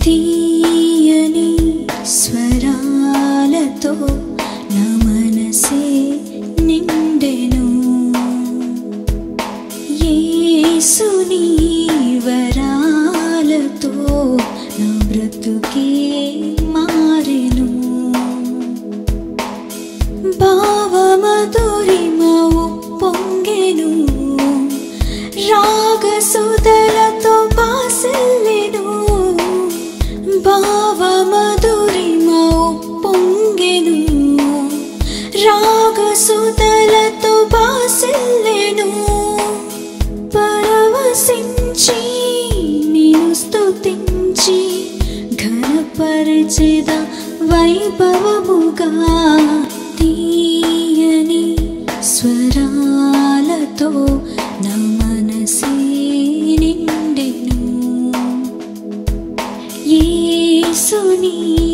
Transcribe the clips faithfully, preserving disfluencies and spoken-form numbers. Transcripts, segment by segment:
తీయని స్వరాలతో నా మనసే నిండెను యేసుని వరాలతో నా బ్రతుకే మారెను భావమధురిమ ఉప్పొంగెను రాగసుధలతో బాసిల్లెను భావమధురిమ ఉప్పొంగెను రాగసుధలతో బాసిల్లెను పరవశించి నిన్ను స్తుతించి ఘనపరచెద వైభవముగా తీయని స్వరాలతో నా మనసే నిండెను యేసుని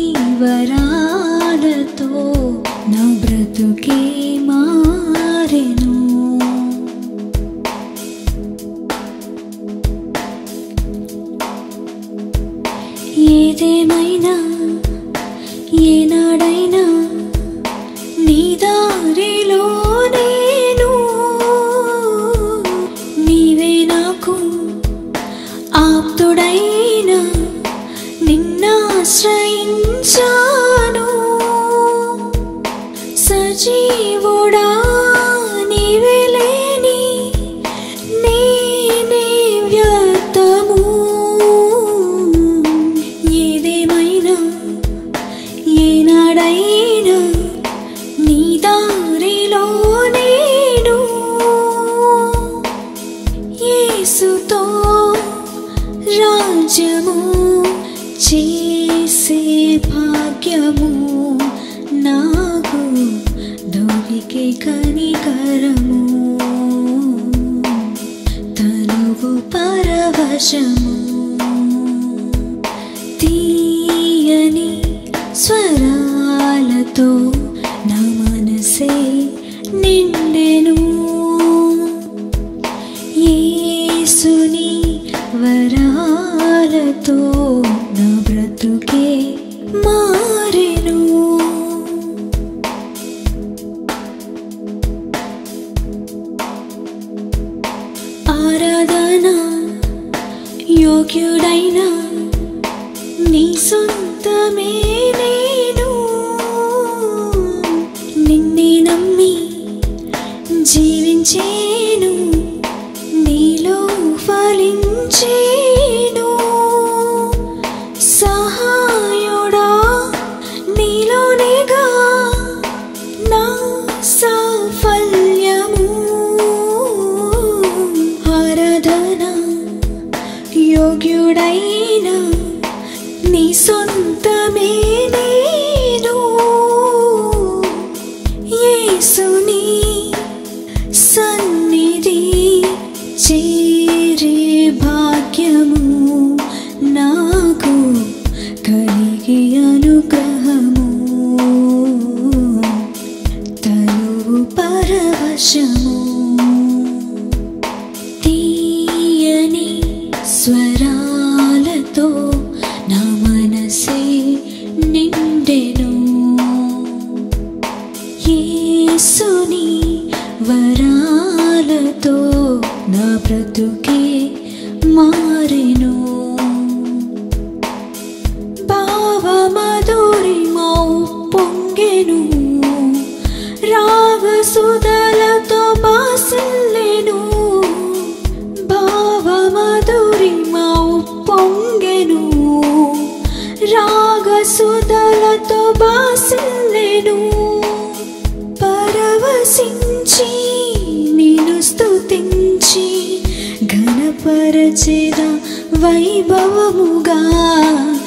వరాలతో నా బ్రతుకే మారెను ఏదేమైనా ఏనాడైనా నీ దారిలో నేను నీవే నాకు ఆప్తుడైనా నిన్నాశ్రయించాను సజీవుడా నీవే లేని నేనే వ్యర్థము ఏదేమైనా ఏనాడైనా నీ దారిలో నేను యేసుతో రాజ్యము చేసే భాగ్యము నాకు దొరికే కనికరము తనువు పరవశము తీయని స్వరాలతో నా మనసే నిండెను యేసుని వరాలతో నా బ్రతుకే మారెను ఆరాధన యోగ్యుడైన నీ సొంతమే నేను నిన్నే నమ్మి జీవించేను నీలో ఫలించేను సహాయుడా నీలోనేగా నా సాఫల్యము ఆరాధన యోగ్యుడైన నీ సొంతమే నేను యేసుని సన్నిధి చేరే భాగ్యము నాకు కలిగే అనుగ్రహము తనువు పరవశము తీయని స్వరాలతో నా మనసే నిండెను యేసుని వరాలతో నా బ్రతుకే మారెను భావమధురిమ ఉప్పొంగెను రాగసుధలతో బాసిల్లెను భావమధురిమ ఉప్పొంగెను రాగసుధలతో బాసిల్లెను పరవశించి నిన్ను స్తుతించి ఘనపరచెద వైభవముగా